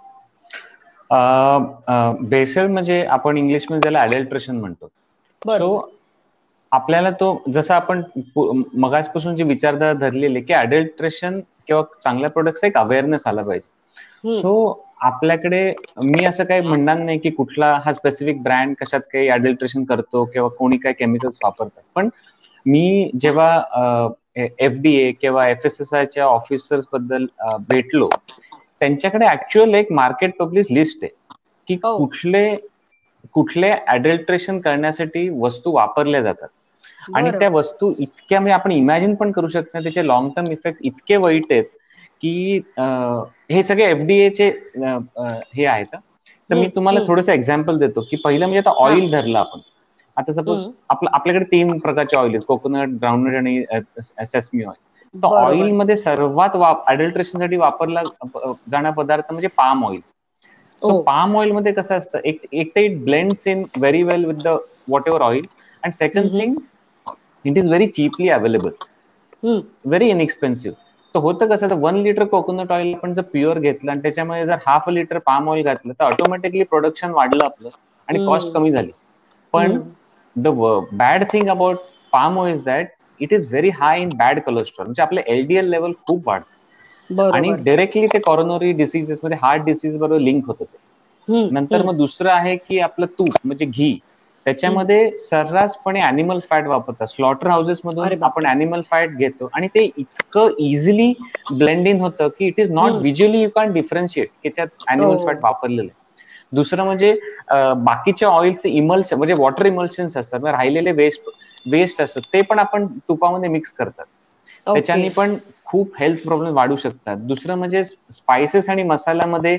भेसळ म्हणजे आपण इंग्लिश मध्ये त्याला अडल्ट्रेशन म्हणतो. सो आपल्याला तो जसं आपण मगासपासून जे विचारधारा धरलेले की अडल्ट्रेशन किंवा चांगल्या प्रोडक्टचा एक अवेअरनेस आला पाहिजे. सो आपल्याकडे मी असं काही म्हणणार नाही की कुठला हा स्पेसिफिक ब्रँड कशात काही अडल्ट्रेशन करतो किंवा कोणी काही केमिकल्स वापरतात, पण मी जेव्हा एफडीए किंवा एफ एस एस आयच्या ऑफिसर्स बद्दल भेटलो, त्यांच्याकडे ऍक्च्युअल एक मार्केट पब्लिश लिस्ट आहे की कुठले कुठले अडल्ट्रेशन करण्यासाठी वस्तू वापरल्या जातात, आणि त्या वस्तू इतक्या म्हणजे आपण इमॅजिन पण करू शकत नाही, त्याचे लॉंग टर्म इफेक्ट इतके वाईट आहेत की हे सगळे एफडीएचे हे आहेत. तर मी तुम्हाला थोडंसं एक्झाम्पल देतो की पहिलं म्हणजे आता ऑइल धरलं आपण. आता सपोज आपलं आपल्याकडे तीन प्रकारचे ऑइल आहेत, कोकोनट, ग्राउंडनट आणि सेसमी ऑइल. तर ऑइल मध्ये सर्वात अडल्ट्रेशन साठी वापरला जाणारा पदार्थ म्हणजे palm oil. So Oh. Palm oil मध्ये कसं असतं, एक एक तर it blends in very well with the whatever oil, and second Mhm. Thing it is very cheaply available, Hmm. Very inexpensive. तर होतं कसं, तर वन लिटर कोकोनट ऑइल आपण जर प्युअर घेतलं आणि त्याच्यामध्ये जर half a litre palm oil घातलं तर ऑटोमॅटिकली प्रोडक्शन वाढलं आपलं आणि कॉस्ट Hmm. कमी झाली. पण Hmm. The bad thing about palm oil is that it is very high in bad cholesterol, म्हणजे आपलं एलडीएल लेवल खूप वाढतं आणि बरोबर. डायरेक्टली ते कॉरोनरी डिसीजेस मध्ये हार्ट डिसीज बरोबर लिंक होतं ते. हम्म. नंतर मग दुसरं आहे की आपलं तूप म्हणजे घी, त्याच्यामध्ये सर्रासपणे अॅनिमल फॅट वापरतात. स्लॉटर हाऊसेस मधून अरे आपण बापरे. अॅनिमल फॅट घेतो आणि ते इतकं इझिली ब्लेंड इन होतं की it is not hmm. Visually you can differentiate की त्यात अॅनिमल हो. फॅट वापरलेलं आहे. दुसरं म्हणजे अं, बाकीच्या ऑइलचे इमल्शन म्हणजे वॉटर इमल्शन्स असतात, मग राहिलेले वेस्ट वेस्ट असतात ते पण आपण तुपामध्ये मिक्स करतात. ओके. त्याच्याने पण खूप हेल्थ प्रॉब्लेम वाढू शकतात. दुसरं म्हणजे स्पायसेस आणि मसाल्यामध्ये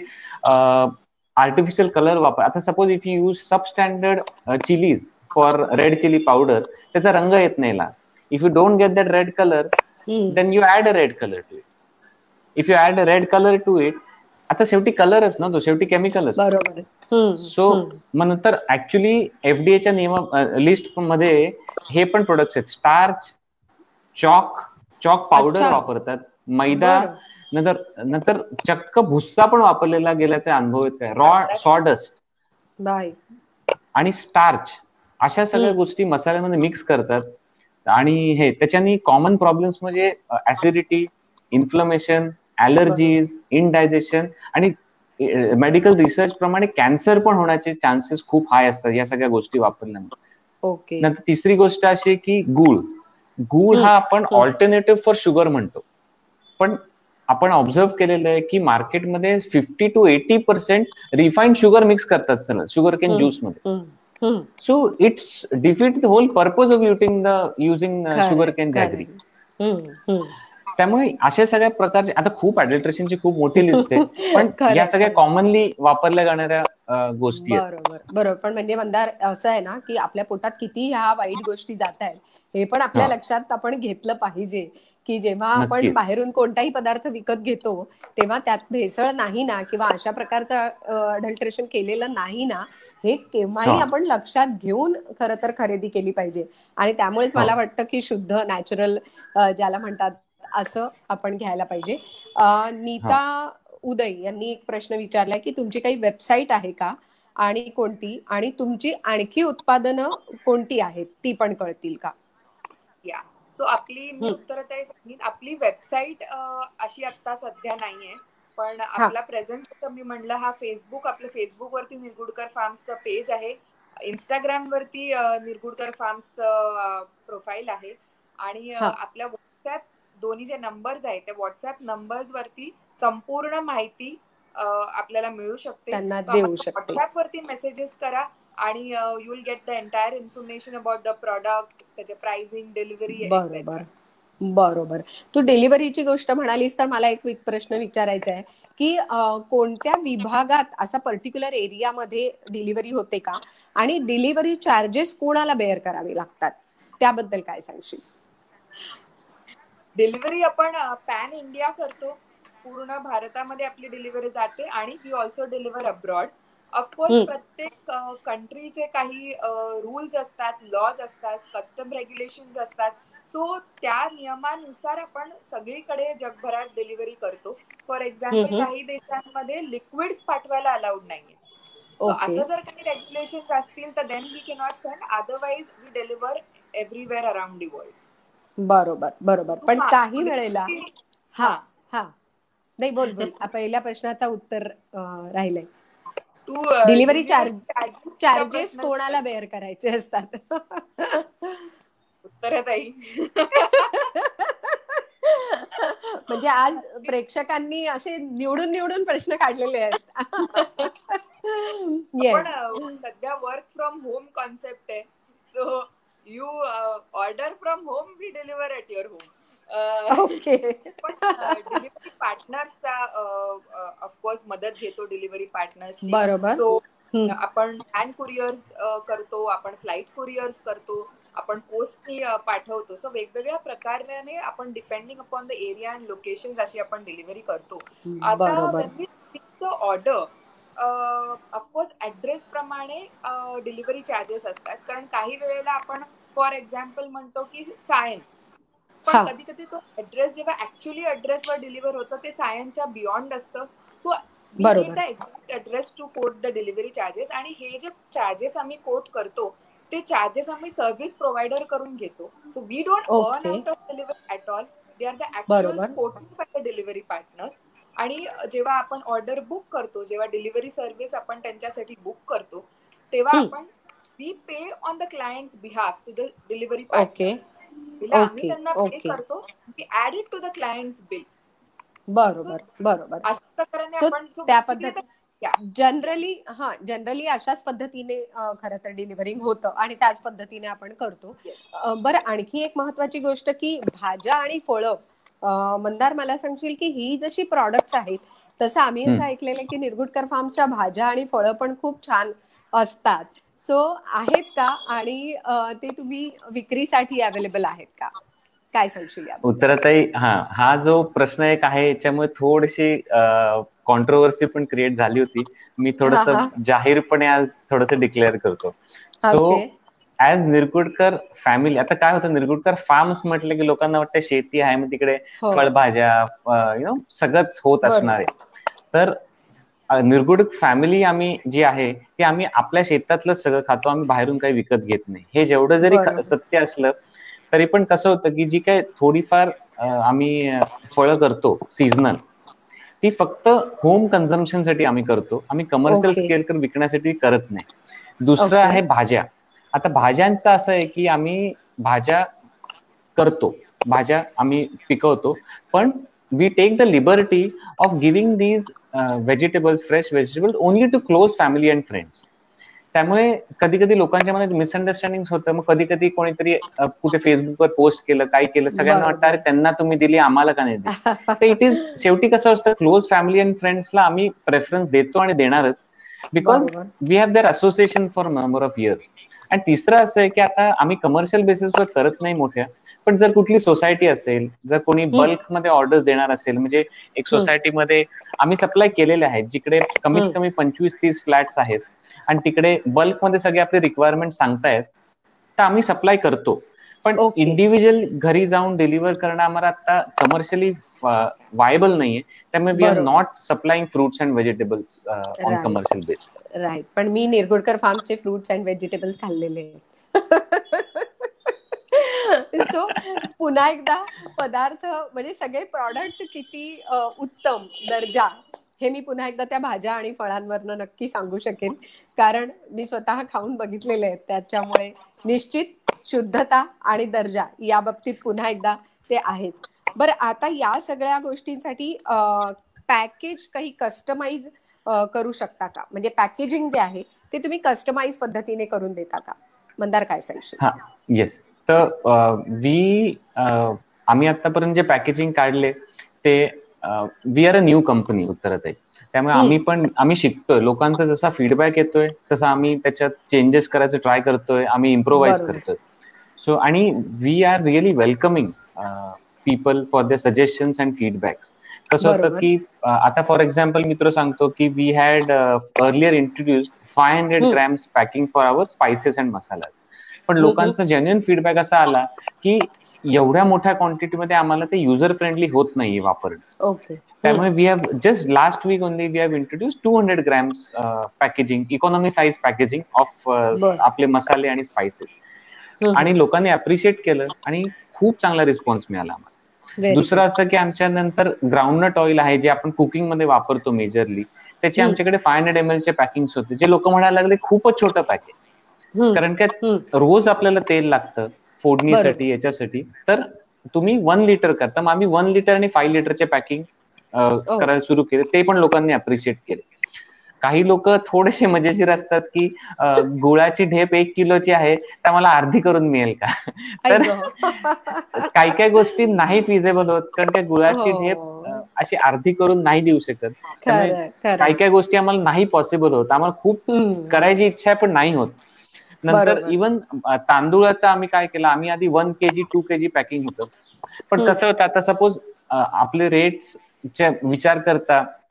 आर्टिफिशियल कलर वापर. आता suppose if you use substandard chillies for red chilli powder, त्याचा रंग येत नाही ला. If you don't get that red colour, hmm. Then you add a red colour to it. If you add a red colour to it, आता शेवटी कलरच ना तो, शेवटी केमिकल असतो. बरोबर. हम्म. सो हम्म. मग नंतर ऍक्च्युली एफडीएच्या नियम लिस्ट मध्ये हे पण प्रोडक्ट्स आहेत. स्टार्च, चॉक चॉक पावडर अच्छा. वापरतात, मैदा, बरं. नंतर नंतर चक्क भुस्सा पण वापरलेला गेल्याचे अनुभव आहेत काय, रॉ सॉडस्ट बाय. आणि स्टार्च, अशा सगळ्या हम्म. गोष्टी मसाल्यामध्ये मिक्स करतात. आणि हे त्याच्यानी कॉमन प्रॉब्लेम्स म्हणजे ऍसिडिटी, इन्फ्लमेशन, बरोबर. ॲलर्जीज, इनडायजेशन आणि मेडिकल रिसर्च प्रमाणे कॅन्सर पण होण्याचे चान्सेस खूप हाय असतात या सगळ्या गोष्टी वापरल्यामुळे. ओके. नंतर तिसरी गोष्ट अशी आहे की गूळ गूळ हम्म. हा आपण हम्म. ऑल्टरनेटिव्ह फॉर शुगर म्हणतो, पण आपण ऑब्झर्व केलेलं आहे की मार्केटमध्ये fifty to eighty percent refined sugar mix करतात sir sugar cane hmm. Juice मध्ये. Hmm. Hmm. So it's defeat the whole purpose of using the using sugar खरंय केन जॅगरी. खरंय. हम्म. हम्म. त्यामुळे अशा सगळ्या प्रकारचे, आता खूप अडल्ट्रेशनची खूप मोठी लिस्ट आहे, पण या खरंय सगळ्या खरंय. कॉमनली वापरल्या जाणाऱ्या अं, गोष्टी आहेत. बरोबर बरोबर. पण म्हणजे मंदार असं आहे ना की आपल्या पोटात किती ह्या वाईट गोष्टी जात आहेत हे पण आपल्या हा, लक्षात आपण घेतलं पाहिजे की जेव्हा आपण नक्कीच. बाहेरून कोणताही पदार्थ विकत घेतो तेव्हा त्यात भेसळ नाही ना किंवा अशा प्रकारचं अडल्ट्रेशन केलेलं नाही ना हे केव्हाही हो, आपण लक्षात घेऊन खरं तर खरेदी केली पाहिजे. आणि त्यामुळेच हो. मला वाटतं की शुद्ध नॅचरल ज्याला म्हणतात असं आपण घ्यायला पाहिजे. हो. नीता उदय यांनी एक प्रश्न विचारलाय की तुमची काही वेबसाईट आहे का आणि कोणती, आणि तुमची आणखी उत्पादनं कोणती आहेत ती पण कळतील का? या सो आपली मी उत्तर ते सांगेन, आपली वेबसाईट अशी आता सध्या नाहीये, पण आपला प्रेझेंट मी म्हणलं हा फेसबुक, आपलं फेसबुक वरती निरगुडकर फार्म्सचं पेज आहे, इंस्टाग्राम वरती निरगुडकर फार्म्सचं प्रोफाईल आहे आणि आपल्या व्हॉट्सअप दोन्ही जे नंबर्स आहेत त्या व्हॉट्सअप नंबर्स वरती संपूर्ण माहिती आपल्याला मिळू शकते. त्यांना देऊ शकते. व्हॉट्सअप वरती मेसेजेस करा आणि you will get the entire information about the product, त्याचे प्राइसिंग, डिलिव्हरी. बरोबर बरोबर. तू डिलिव्हरीची गोष्ट म्हणालीस तर मला एक प्रश्न विचारायचा आहे की कोणत्या विभागात असा पर्टिक्युलर एरियामध्ये डिलिव्हरी होते का, आणि डिलिव्हरी चार्जेस कोणाला बेअर करावे लागतात त्याबद्दल काय सांगशील? डिलिव्हरी आपण पॅन इंडिया करतो, पूर्ण भारतामध्ये आपली डिलिव्हरी जाते आणि we also deliver abroad. Of course प्रत्येक कंट्रीचे काही रूल्स असतात, लॉज असतात, कस्टम रेग्युलेशन असतात, सो त्या नियमानुसार आपण सगळीकडे जगभरात डिलिव्हरी करतो. फॉर एक्झाम्पल काही देशांमध्ये लिक्विड्स पाठवायला अलाउड नाहीये, असं जर काही रेग्युलेशन असतील तर then we can not send, otherwise we deliver everywhere around the world. बरोबर बरोबर. पण काही वेळेला हा हा नाही बोल बोल पहिल्या प्रश्नाचा उत्तर राहिलंय. तू डिलिव्हरी चार्ज चार्जेस कोणाला बेअर करायचे असतात? उत्तर आहे ताई. म्हणजे आज प्रेक्षकांनी असे निवडून निवडून प्रश्न काढलेले आहेत. पण सध्या वर्क फ्रॉम होम कॉन्सेप्ट आहे, so you order from home, we deliver at your home. Okay. पण डिलिव्हरी पार्टनर्सचा ऑफकोर्स मदत घेतो डिलिव्हरी पार्टनर्सची. बरोबर. सो आपण हँड कुरिअर्स करतो, आपण फ्लाईट कुरिअर्स करतो, आपण पोस्टनी पाठवतो. सो वेगवेगळ्या प्रकाराने आपण depending upon the area and location अशी आपण डिलिव्हरी करतो. आता ऑर्डर ऑफकोर्स ऍड्रेस प्रमाणे डिलिव्हरी चार्जेस असतात. कारण काही वेळेला आपण फॉर एक्झाम्पल म्हणतो की सायन, पण हा कधी कधी तो ऍड्रेस जेव्हा ऍक्च्युअली ऍड्रेसवर डिलिव्हर होतं ते सायनच्या बियॉन्ड असतं. सो वी नीड बरोबर the exact address to quote the delivery charges. आणि हे जे चार्जेस आम्ही कोट करतो ते चार्जेस आम्ही सर्व्हिस प्रोव्हायडर करून घेतो. So we don't earn okay out of delivery at all. They are the actual बरोबर quoted by the delivery partners. आणि जेव्हा आपण ऑर्डर बुक करतो, जेव्हा डिलिव्हरी सर्व्हिस आपण त्यांच्यासाठी बुक करतो, तेव्हा हम्म आपण we pay on the client's behalf to the delivery okay partner. आम्ही ओके त्यांना पे ओके करतो, we add it to the client's bill. बरोबर बरोबर. अशा प्रकारे सो आपण so त्या basically पद्धती the- yeah. जनरली हा जनरली अशाच पद्धतीने अ, खरं तर डिलिव्हरिंग होतं आणि त्याच पद्धतीने आपण करतो. Yes. अ, बरं आणखी एक महत्वाची गोष्ट की भाज्या आणि फळं, अ, मंदार मला सांगशील की ही जशी प्रॉडक्ट्स आहेत तसं आम्ही असं ऐकलेलं की निरगुडकर फार्मच्या भाज्या आणि फळं पण खूप छान असतात. सो आहेत का आणि अ, ते तुम्ही विक्रीसाठी अवेलेबल आहेत का? काय सांगशील याबद्दल? उत्तराताई, हा हा जो प्रश्न एक आहे याच्यामुळे थोडीशी कॉन्ट्रोवर्सी पण क्रिएट झाली होती. मी थोडस हा हा जाहीरपणे आज थोडस डिक्लेअर करतो. So okay as Nirgudkar family, आता काय होतं, निरगुडकर फार्म्स म्हटलं की लोकांना वाटतं शेती आहे, मग तिकडे हो फळभाज्या यु नो सगळंच होत असणार आहे. बरोबर तर अ, निरगुड फॅमिली आम्ही जी आहे ती आम्ही आपल्या शेतातलं सगळं खातो, आम्ही बाहेरून काही विकत घेत नाही. हे जेवढं जरी ख- बरोबर सत्य असलं तरी पण कसं होतं की जी काय थोडीफार अ, आम्ही अ, फळं करतो सीझनल, ती फक्त होम कन्झम्पशन साठी आम्ही करतो. आम्ही कमर्शियल ओके स्केल कर विकण्यासाठी करत नाही. दुसरं ओके आहे भाज्या. आता भाज्यांचं असं आहे की आम्ही भाज्या करतो, भाज्या आम्ही पिकवतो, पण we take the liberty of giving these vegetables, fresh vegetables only to close family and friends. त्यामुळे कधी कधी लोकांच्या मनात मिसअंडरस्टँडिंग होतं. मग कधी कधी कोणीतरी अ, कुठे फेसबुकवर पोस्ट केलं, काय केलं, सगळ्यांना वाटतं अरे बरोबर त्यांना तुम्ही दिली, आम्हाला का नाही दिली. तर इट इज शेवटी कसं असतं, क्लोज फॅमिली अँड फ्रेंड्सला आम्ही प्रेफरन्स देतो आणि देणारच, बिकॉज बरोबर we have their association for number of years. आणि तिसरं असं आहे की आता आम्ही कमर्शियल बेसिसवर करत नाही मोठ्या, पण जर कुठली सोसायटी असेल, जर कोणी हम्म बल्कमध्ये ऑर्डर्स देणार असेल, म्हणजे एक हम्म सोसायटीमध्ये आम्ही सप्लाय केलेले आहेत जिकडे कमीत हम्म कमी पंचवीस तीस फ्लॅट्स आहेत आणि तिकडे बल्कमध्ये सगळे आपले रिक्वायरमेंट सांगतायत, तर आम्ही सप्लाय करतो. पण ओके इंडिव्हिज्युअल घरी जाऊन डिलिव्हर करणं आम्हाला आता कमर्शियली वायबल नाहीये. त्यामुळे वी आर बरोबर not supplying fruits and vegetables on right commercial basis. Right. पण मी निरगुडकर फार्मचे फ्रुट्स अँड व्हेजिटेबल्स खाल्लेले. सो पुन्हा एकदा पदार्थ म्हणजे सगळे प्रॉडक्ट किती अ, उत्तम दर्जा हे मी पुन्हा एकदा त्या भाज्या आणि फळांवरनं नक्की सांगू शकेन, कारण मी स्वतः खाऊन बघितलेले आहेत. त्याच्यामुळे निश्चित शुद्धता आणि दर्जा या बाबतीत पुन्हा एकदा ते आहेच. बरं आता या सगळ्या गोष्टींसाठी पॅकेज काही कस्टमाइज करू शकता का? म्हणजे पॅकेजिंग जे आहे ते तुम्ही कस्टमाइज पद्धतीने करून देता का? मंदार काय सांगशील? हा, येस. तर वी आम्ही आतापर्यंत जे पॅकेजिंग काढले ते, we are a new company उत्तराताई, त्यामुळे आम्ही हम्म पण आम्ही शिकतोय. लोकांचा जसा फीडबॅक येतोय तसा आम्ही त्याच्यात चेंजेस करायचं ट्राय करतोय, आम्ही इम्प्रोव्हाइज बरोबर करतोय. सो आणि we are really welcoming people for the suggestions and feedbacks. कसं होतं बरोबर की अ, आता फॉर एक्झाम्पल मी तुला सांगतो की we had earlier introduced five hundred hmm grams packing for our spices and masalas. पण हम्म हम्म. लोकांचा जेन्युइन फीडबॅक असा आला की एवढ्या मोठ्या क्वांटिटीमध्ये आम्हाला ते युजर फ्रेंडली होत नाहीये वापरणं. ओके त्यामुळे hmm we have just last week only we have introduce two hundred grams packaging, economy size packaging of बर आपले मसाले आणि स्पायसेस. हम्म आणि लोकांनी अप्रिशिएट केलं आणि खूप चांगला रिस्पॉन्स मिळाला आम्हाला. व्हेरी दुसरं गुड. असं की आमच्या नंतर ग्राउंडनट ऑइल आहे जे आपण कुकिंग मध्ये वापरतो मेजरली, त्याचे हम्म आमच्याकडे फाय हंड्रेड एम एल चे पॅकिंग होते, जे लोक म्हणायला लागले खूपच छोटं पॅकेज. हम्म कारण का हम्म. रोज आपल्याला तेल लागतं बरोबर फोडणीसाठी याच्यासाठी, तर तुम्ही वन लिटर करता. मग आम्ही वन लिटर आणि फाईव्ह लिटरचे पॅकिंग ओ करायला सुरू केले, ते पण लोकांनी अप्रिशिएट केले. काही लोक थोडेसे मजेशीर असतात की अं, गुळाची ढेप एक किलोची आहे तर मला अर्धी करून मिळेल का. आई तर गं. काही काही गोष्टी नाही फिजेबल होत, कारण त्या गुळाची ढेप अं, हो अशी अर्धी करून नाही देऊ शकत. त्यामुळे खरंय खरंय. काही काही गोष्टी आम्हाला नाही पॉसिबल होत. आम्हाला खूप हम्म करायची इच्छा आहे पण नाही होत. नंतर बरोबर इव्हन तांदूळाचं आम्ही काय केलं, आम्ही आधी one KG two KG packing होतं. पण हम्म कसं होतं, आता सपोज आपले रेट्स विचार करता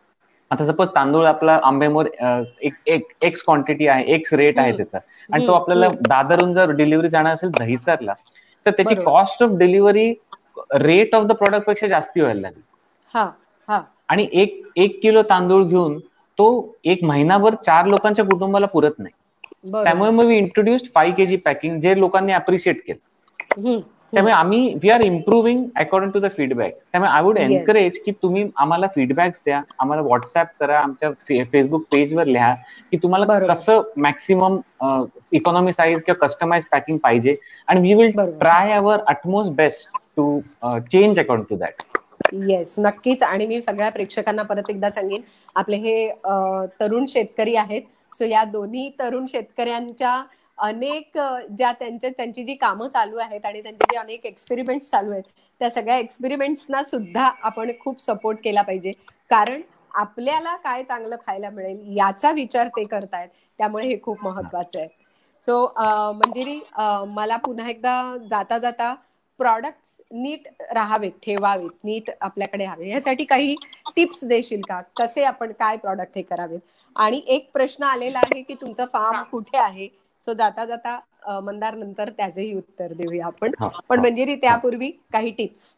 आता सपोज तांदूळ आपला आंबेमोर एक एक एक्स क्वांटिटी आहे, एक्स रेट आहे त्याचा, आणि तो आपल्याला दादरहून जर डिलिव्हरी जाणार असेल दहिसरला, तर त्याची cost of delivery rate of the product पेक्षा जास्ती व्हायला लागली. आणि एक एक किलो तांदूळ घेऊन तो एक महिनाभर चार लोकांच्या कुटुंबाला पुरत नाही. त्यामुळे मग we introduced five KG packing, जे लोकांनी अप्रिशिएट केलं. त्यामुळे आम्ही we are improving according to the feedback. त्यामुळे आय वुड एनकरेज की तुम्ही आम्हाला फीडबॅक्स द्या, आम्हाला व्हॉट्सअप करा, आमच्या फेसबुक पेजवर लिहा की तुम्हाला कसं मॅक्सिमम इकॉनॉमी साईज किंवा कस्टमाइज पॅकिंग पाहिजे, आणि we will try our utmost best to change according to that. Yes, नक्कीच. आणि मी सगळ्या प्रेक्षकांना परत एकदा सांगेन, आपले हे तरुण शेतकरी आहेत, सो या दोन्ही तरुण शेतकऱ्यांच्या अनेक ज्या त्यांच्या त्यांची जी कामं चालू आहेत आणि त्यांचे जे अनेक एक्सपेरिमेंट्स चालू आहेत, त्या सगळ्या एक्सपेरिमेंट्सना सुद्धा आपण खूप सपोर्ट केला पाहिजे, कारण आपल्याला काय चांगलं खायला मिळेल याचा विचार ते करतायत. त्यामुळे हे खूप महत्वाचं आहे. सो मंजिरी, मला पुन्हा एकदा जाता जाता प्रॉडक्ट्स नीट राहावेत, ठेवावेत, नीट आपल्याकडे हवे, यासाठी काही टिप्स देशील का? कसे आपण काय प्रॉडक्ट हे करावेत? आणि एक प्रश्न आलेला आहे की तुमचं फार्म कुठे आहे? सो जाता जाता मंदार नंतर त्याचेही उत्तर देऊया आपण, पण मंजिरी त्यापूर्वी काही टिप्स.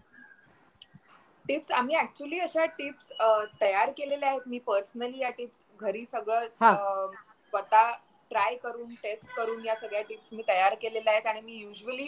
टिप्स आम्ही ऍक्च्युली अशा टिप्स तयार केलेल्या आहेत. मी पर्सनली या टिप्स घरी सगळं स्वतः ट्राय करून टेस्ट करून या सगळ्या टिप्स मी तयार केलेल्या आहेत. आणि मी युजली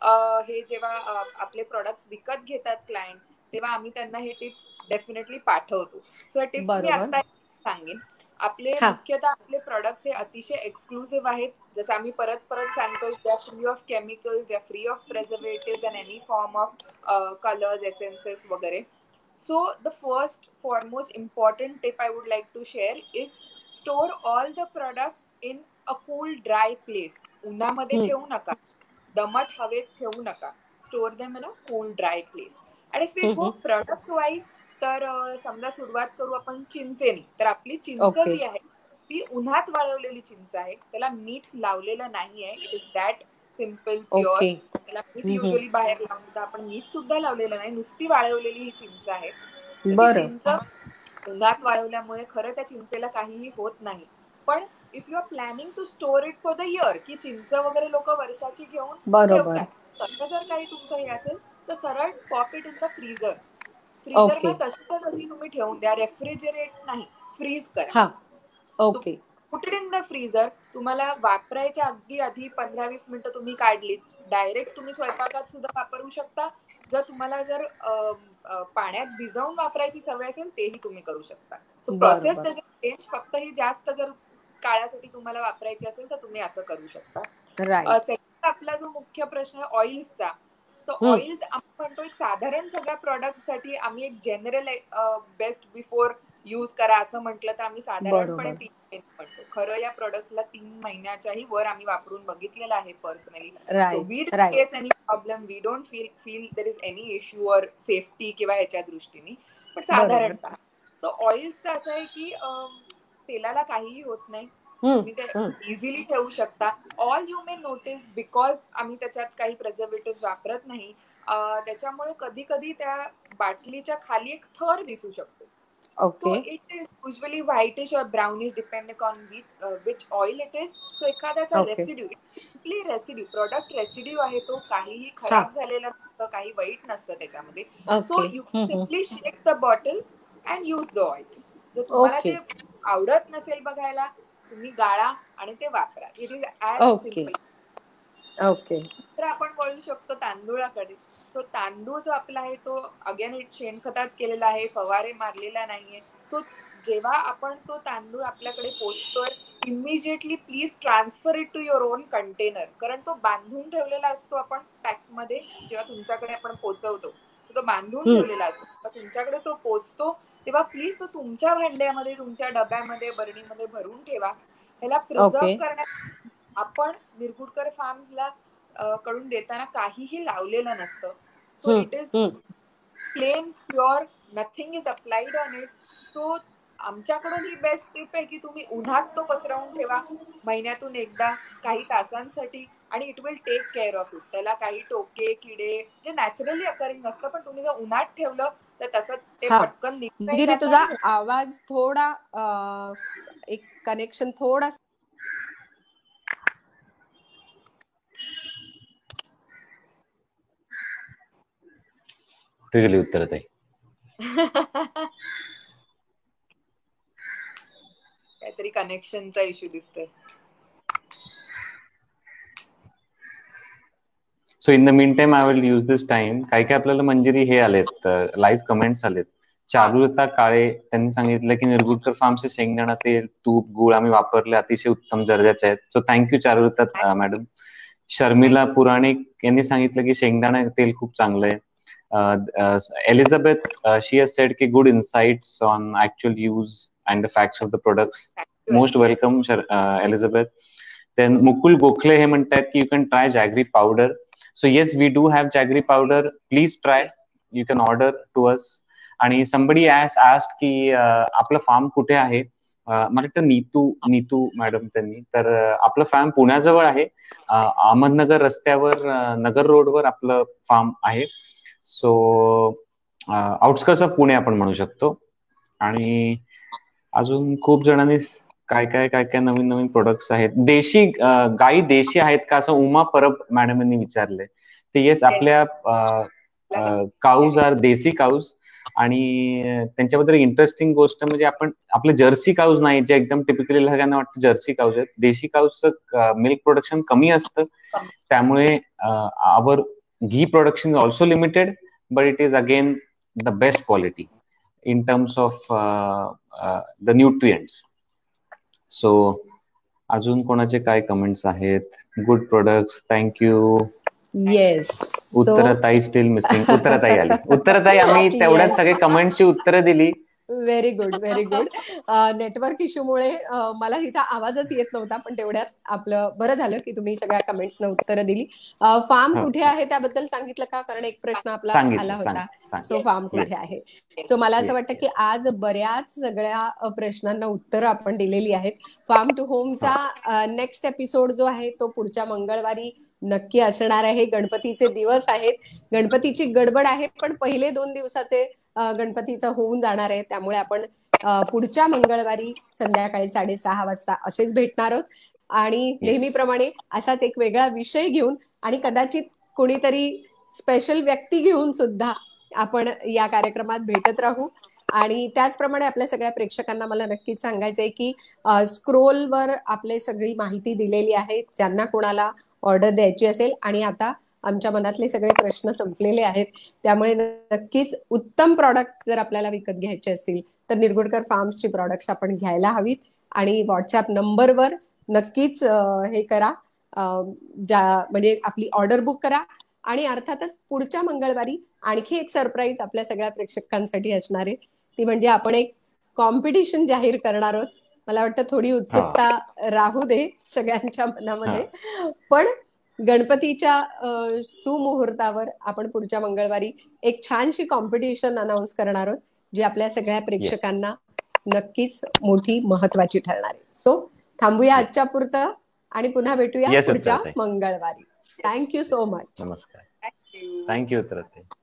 हे जेव्हा आपले प्रोडक्ट्स विकत घेतात क्लायंट्स, तेव्हा आम्ही त्यांना हे टिप्स डेफिनेटली पाठवतो. सो हे टिप्स मी आता सांगेन. आपले मुख्यतः आपले प्रोडक्ट्स हे अतिशय एक्सक्लुसिव्ह आहेत. जसं आम्ही परत परत सांगतो, they are free of chemicals, they are free of preservatives and any form of colours, essences वगैरे. So the first foremost important tip I would like to share is store all the products in a cool dry place. उन्हामध्ये ठेवू नका, दमट हवेत ठेवू नका. Store them in a cool dry place. And if we go product wise, तर समजा सुरुवात करू आपण चिंचेनी. तर आपली चिंच जी आहे ती उन्हात वाळवलेली चिंच आहे, त्याला मीठ लावलेलं नाहीये. It is that simple, pure. त्याला मीठ युजली बाहेर लावून, आपण मीठ सुद्धा लावलेलं नाही, नुसती वाळवलेली ही चिंच आहे. चिंच उन्हात वाळवल्यामुळे खरं त्या चिंचेला काहीही होत नाही. पण if you are planning to store it for the year, की चिंच वगैरे लोक वर्षाची घेऊन ठेवतात, तसं जर काही तुमचं हे असेल तर सरळ pop it in the freezer. Freezer मध्ये तशी तशी तुम्ही ठेवून द्या, रेफ्रिजरेट नाही, फ्रीज करा. Okay. Put it in the freezer. तुम्हाला वापरायच्या अगदी आधी पंधरा वीस मिनिटं तुम्ही काढली, डायरेक्ट तुम्ही स्वयंपाकात सुद्धा वापरू शकता. जर तुम्हाला जर पाण्यात भिजवून वापरायची सवय असेल तेही तुम्ही करू शकता. सो प्रोसेस डजंट चेंज, फक्त ही जास्त जर काळासाठी तुम्हाला वापरायची असेल तर तुम्ही असं करू शकता. सेकंड आपला जो मुख्य प्रश्न आहे ऑइल्सचा, तर ऑइल्स आपण म्हणतो एक साधारण सगळ्या प्रोडक्टसाठी आम्ही एक जनरल बेस्ट बिफोर यूज करा असं म्हटलं तर आम्ही साधारणपणे तीन महिने म्हणतो. खरं या प्रोडक्टला तीन महिन्याच्याही वर आम्ही वापरून बघितलेलं आहे personally. We don't face any problem, we don't feel feel there is any issue or safety किंवा ह्याच्या दृष्टीने. पण साधारणतः तर ऑइल्सचं असं आहे की तेलाला काहीही होत नाही, तुम्ही ते इझिली ठेवू शकता. All you may notice, because आम्ही त्याच्यात काही प्रिझर्वेटिव्ह वापरत नाही, त्याच्यामुळे कधी कधी त्या बाटलीच्या खाली एक थर दिसू शकतो. Okay. So it is usually whitish or brownish depending on which, uh, which oil it is. So एखाद्याचा residue, simply residue, product residue आहे तो, काहीही खराब झालेला नसतं, काही वाईट नसतं त्याच्यामध्ये. So you simply shake the bottle and use the oil. जर तुम्हाला ते आवडत नसेल बघायला, तुम्ही गाळा आणि ते वापरा. It is as simple. Okay. तर आपण वळू शकतो तांदूळाकडे. तो तांदूळ जो आपला आहे तो अगेन शेणखतात केलेला आहे, फवारे मारलेला नाहीये. सो जेव्हा आपण तो तांदूळ आपल्याकडे पोचतोय, immediately please transfer it to your own container. कारण तो बांधून ठेवलेला असतो आपण पॅकमध्ये, जेव्हा तुमच्याकडे आपण पोचवतो तो बांधून ठेवलेला असतो. तर तुमच्याकडे तो पोचतो तेव्हा प्लीज तो तुमच्या भांड्यामध्ये, तुमच्या डब्यामध्ये, बरणीमध्ये भरून ठेवा. ह्याला प्रिझर्व करण्यात आपण निरगुडकर फार्म्सला कडून देताना काहीही लावलेलं नसतं. So it is plain pure, nothing is applied on it. So आमच्याकडून ही बेस्ट टिप आहे की तुम्ही उन्हात तो पसरवून ठेवा महिन्यातून एकदा काही तासांसाठी, आणि it will take care of it. त्याला काही टोके, किडे जे नॅचरली अकरिंग असतं, पण तुम्ही जर उन्हात ठेवलं तर तसं ते हा. पटकन निघता मंजिरी, येईल तुझा असं- आवाज थोडा अ, एक कनेक्शन थोडा कुठे गेली उत्तराताई? काहीतरी कनेक्शनचा इश्यू दिसतोय. So in the mean time I will use this time. काय काय आपल्याला मंजिरी हे आलेत, लाईव्ह कमेंट्स आलेत. चारुलता काळे त्यांनी सांगितलं की निरगुडकर फार्मचे शेंगदाणा तेल, तूप, गुळ आम्ही वापरले, अतिशय उत्तम दर्जाचे आहेत. So thank you Charulata madam. Sharmila Puranik यांनी सांगितलं की शेंगदाणा तेल खूप चांगलं आहे. एलिझाबेथ शी हॅज सेड की good insights on actual use and the facts of the products. Most welcome Elizabeth. Then Mukul Gokhale हे म्हणतात की you can try jaggery powder. So yes, we do have jaggery powder. Please try. You can order to us. आणि somebody has asked की आपलं फार्म कुठे आहे. मला वाटतं नीतू नीतू मॅडम त्यांनी. तर आपलं फार्म पुण्याजवळ आहे. अहमदनगर रस्त्यावर नगर रोडवर आपलं फार्म आहे. सो आउटस्कर्ट्स ऑफ पुणे आपण म्हणू शकतो. आणि अजून खूप जणांनी काय काय काय काय नवीन नवीन प्रोडक्ट्स आहेत. देशी गाई देशी आहेत का असं उमा परब मॅडम यांनी विचारले. ते येस, आपल्या काऊज आर देसी काऊज. आणि त्यांच्याबद्दल इंटरेस्टिंग गोष्ट म्हणजे आपण आपले जर्सी काऊज नाही जे एकदम टिपिकली सगळ्यांना वाटतं जर्सी काऊज आहेत. देशी काऊजचं मिल्क प्रोडक्शन कमी असतं, त्यामुळे our ghee production is also limited, but it is again the best quality in terms of uh, uh, the nutrients. So अजून कोणाचे काय कमेंट्स आहेत? Good products, thank you. येस. उत्तराताई स्टील मिसिंग. उत्तराताई आली. उत्तराताई, आम्ही तेवढ्यात सगळे कमेंट्सची उत्तरं दिली. Very good, very good. Network इश्यूमुळे मला हिचा आवाजच येत नव्हता, पण तेवढ्यात आपलं बरं झालं की तुम्ही सगळ्या कमेंट्सना उत्तरं दिली. फार्म कुठे आहे त्याबद्दल सांगितलं का? कारण एक प्रश्न आपला आला होता. सो फार्म कुठे आहे? सो मला असं वाटतं की आज बऱ्याच सगळ्या प्रश्नांना उत्तरं आपण दिलेली आहेत. फार्म टू होमचा नेक्स्ट एपिसोड जो आहे तो पुढच्या मंगळवारी नक्की असणार आहे. गणपतीचे दिवस आहेत, गणपतीची गडबड आहे, पण पहिले दोन दिवसाचे गणपतीचं होऊन जाणार आहे. त्यामुळे आपण पुढच्या मंगळवारी संध्याकाळी साडेसहा वाजता असेच भेटणार आहोत. आणि नेहमीप्रमाणे असाच एक वेगळा विषय घेऊन आणि कदाचित कोणीतरी स्पेशल व्यक्ती घेऊन सुद्धा आपण या कार्यक्रमात भेटत राहू. आणि त्याचप्रमाणे आपल्या सगळ्या प्रेक्षकांना मला नक्कीच सांगायचंय की स्क्रोलवर आपले सगळी माहिती दिलेली आहे. ज्यांना कोणाला ऑर्डर द्यायची असेल, आणि आता आमच्या मनातले सगळे प्रश्न संपलेले आहेत, त्यामुळे नक्कीच उत्तम प्रॉडक्ट जर आपल्याला विकत घ्यायचे असतील तर निरगुडकर फार्म्सची प्रॉडक्ट्स आपण घ्यायला हवीत. आणि व्हॉट्सअप नंबरवर नक्कीच हे करा, ज्या म्हणजे आपली ऑर्डर बुक करा. आणि अर्थातच पुढच्या मंगळवारी आणखी एक सरप्राईज आपल्या सगळ्या प्रेक्षकांसाठी असणार आहे. ती म्हणजे आपण एक कॉम्पिटिशन जाहीर करणार आहोत. मला वाटतं थोडी उत्सुकता राहू दे सगळ्यांच्या मनामध्ये, पण गणपतीच्या सुमुहूर्तावर आपण पुढच्या मंगळवारी एक छानशी कॉम्पिटिशन अनाऊन्स करणार आहोत, जी आपल्या सगळ्या प्रेक्षकांना नक्कीच मोठी महत्वाची ठरणार आहे. सो थांबूया आजच्या पुरतं आणि पुन्हा भेटूया पुढच्या मंगळवारी. Thank you so much. नमस्कार. थँक्यू उत्तराताई.